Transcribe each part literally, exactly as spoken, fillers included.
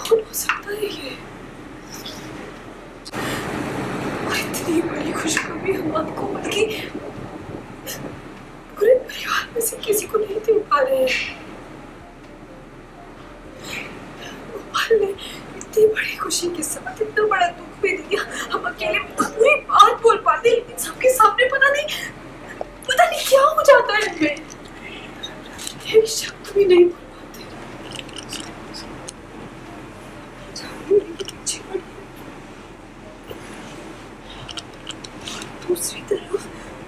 कौन हो सकता है ये? और इतनी बड़ी खुशखबरी हम आपको बल्कि पूरे परिवार में से किसी को नहीं दे पा रहे हैं। गोपाल ने इतनी बड़ी खुशी के साथ इतना बड़ा दुख भी दिया। हम अकेले पूरी बात बोल पाते, लेकिन सबके सामने पता नहीं पता नहीं क्या हो जाता है हमें। एक शब्द भी नहीं बोल पाते। दूसरी तरफ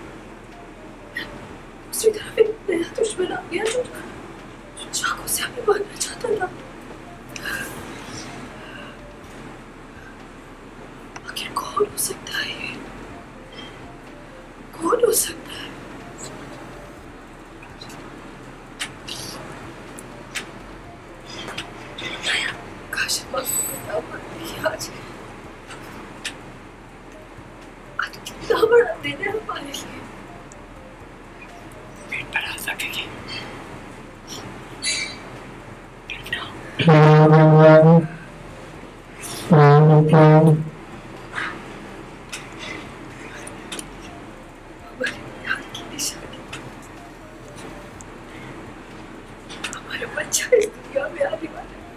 दूसरी तरफ एक नया दुश्मन आ गया जो चाकू से हमें मारना चाहता था। आखिर कौन हो सकता है ये? कौन हो सकता है? काश हम आपको बता पाते कि आज आज कितना बड़ा दिन है हमारे लिए। पेट पर आ सकेगी। हमारा बच्चा इस दुनिया में आने वाला है।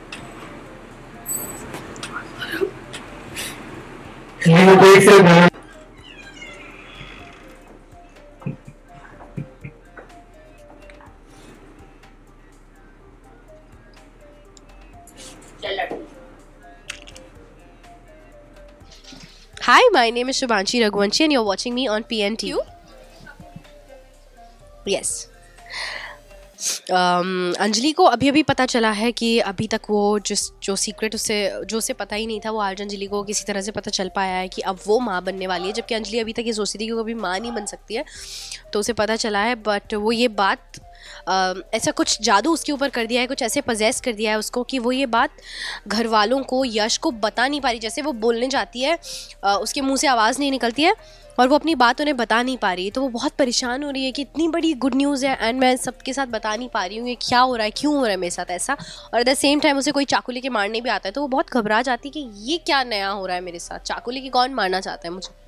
Hi, my name is Shubhanshi Raghuvanshi and you're watching me on P N T. Yes. um, Anjali को अभी अभी पता चला है कि अभी तक वो जिस जो सीक्रेट उसे जो उसे पता ही नहीं था वो आज अंजलि को किसी तरह से पता चल पाया है कि अब वो माँ बनने वाली है, जबकि अंजलि अभी तक ये सोचती थी कि वो कभी माँ नहीं बन सकती है। तो उसे पता चला है, बट वो ये बात आ, ऐसा कुछ जादू उसके ऊपर कर दिया है, कुछ ऐसे पजेस कर दिया है उसको कि वो ये बात घर वालों को, यश को बता नहीं पा रही। जैसे वो बोलने जाती है आ, उसके मुंह से आवाज़ नहीं निकलती है और वो अपनी बात उन्हें बता नहीं पा रही है। तो वो बहुत परेशान हो रही है कि इतनी बड़ी गुड न्यूज़ है एंड मैं सबके साथ बता नहीं पा रही हूँ, ये क्या हो रहा है, क्यों हो रहा है मेरे साथ ऐसा। और एट द सेम टाइम उसे कोई चाकू लेके मारने भी आता है तो वो बहुत घबरा जाती है कि ये क्या नया हो रहा है मेरे साथ, चाकू लेके कौन मारना चाहता है मुझे।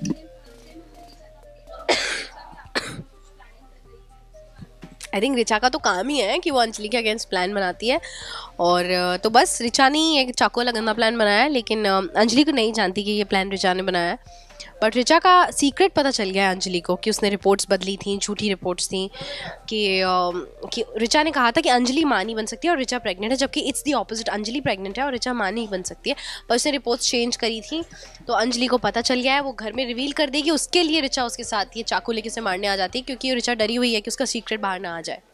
आई थिंक रिचा का तो काम ही है कि वो अंजलि के अगेंस्ट प्लान बनाती है, और तो बस रिचा ने एक चाकू वाला गंदा प्लान बनाया है, लेकिन अंजलि को नहीं जानती कि ये प्लान रिचा ने बनाया है। बट रिचा का सीक्रेट पता चल गया है अंजलि को कि उसने रिपोर्ट्स बदली थी, झूठी रिपोर्ट्स थी कि कि रिचा ने कहा था कि अंजलि माँ नहीं बन सकती और रिचा प्रेग्नेंट है, जबकि it's the opposite, Anjali pregnant है और रिचा माँ नहीं बन सकती है। पर उसने रिपोर्ट्स चेंज करी थी तो अंजलि को पता चल गया है। वो घर में रिवील कर देगी, उसके लिए रिचा उसके साथ ये चाकू लेके उसे मारने आ जाती है क्योंकि रिचा डरी हुई है कि उसका सीक्रेट बाहर ना आ जाए।